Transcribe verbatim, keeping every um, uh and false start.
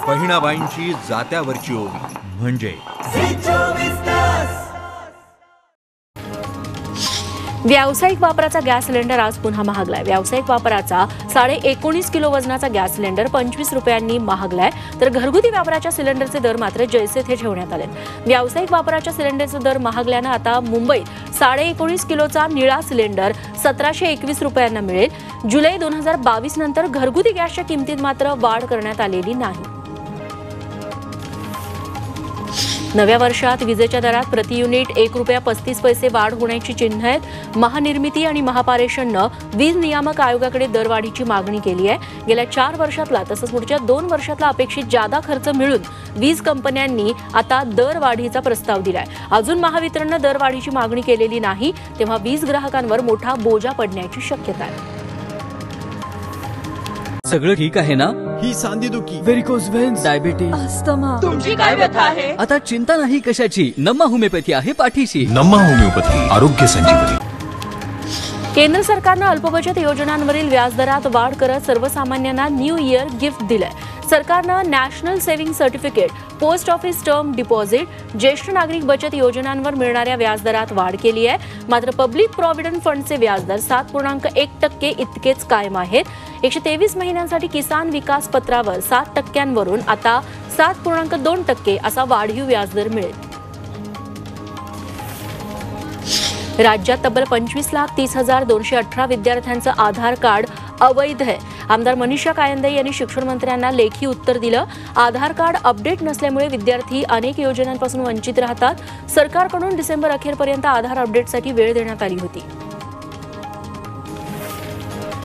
बहिणाबाईंची जात्यावरची ओवी म्हणजे व्यावसायिक वापराचा गॅस सिलेंडर आज पुन्हा महागलाय। व्यावसायिक वापराचा साडे एकोणीस किलो वजनाचा गॅस सिलेंडर पंचवीस रुपयांनी महागलाय, तर घरगुती वापराच्या सिलेंडरचे दर मात्र जैसे थे ठेवण्यात आले। व्यावसायिक वापराच्या सिलेंडरचे दर महागल्यानं आता मुंबईत साडे एकोणीस किलोचा निळा सिलेंडर सतराशे एकवीस रुपयांना मिळेल। जुलै दोन हजार बावीस नंतर घरगुती गॅसच्या किमतीत मात्र वाढ करण्यात आलेली नाही। नव्या वर्षात विजेच्या दरात प्रति युनिट एक रुपया पस्तीस पैसे वाढ होण्याची चिन्ह आहेत। महानिर्मिती आणि महापारेषणनं वीज नियामक आयोगाकडे दरवाढीची मागणी केली आहे। गेल्या चार वर्षातला तसंच पुढच्या दोन वर्षातला अपेक्षित जादा खर्च मिळून वीज कंपन्यांनी आता दरवाढीचा प्रस्ताव दिलाय। अजून महावितरणनं दरवाढीची मागणी केलेली नाही, तेव्हा वीज ग्राहकांवर मोठा बोजा पडण्याची शक्यता आहे। सगळं ठीक आहे ना? ही सांधीदुखी, व्हेरिकोज व्हेन्स, डायबिटीज, अस्थमा, तुमची काय व्यथा आहे? आता चिंता नाही कशाची, नम्मा होमिओपॅथी आहे पाठीशी। नम्मा होमिओपॅथी, आरोग्य संजीवनी। केंद्र सरकारनं अल्पबचत योजनांवरील व्याजदरात वाढ करत सर्वसामान्यांना न्यू इयर गिफ्ट दिलंय। सरकारनं national saving certificate, post office term deposit, ज्येष्ठ नागरिक बचत योजनांवर मिळणाऱ्या व्याजदरात वाढ केली आहे। मात्र पब्लिक प्रॉव्हिडंट फंडचे व्याजदर सात पूर्णांक एक टक्के इतकेच कायम आहेत। एकशे तेवीस महिन्यांसाठी किसान विकास पत्रावर सात टक्क्यांवरून आता सात पूर्णांक दोन टक्के असा वाढीव व्याजदर मिळेल। राज्यात तब्बल पंचवीस लाख तीस हजार दोनशे अठरा विद्यार्थ्यांचं आधार कार्ड अवैध आहे। आमदार मनीषा कायंदे यांनी शिक्षण मंत्र्यांना लेखी उत्तर दिलं। आधार कार्ड अपडेट नसल्यामुळे विद्यार्थी अनेक योजनांपासून वंचित राहतात। सरकारकडून डिसेंबर अखेरपर्यंत आधार अपडेटसाठी वेळ देण्यात आली होती।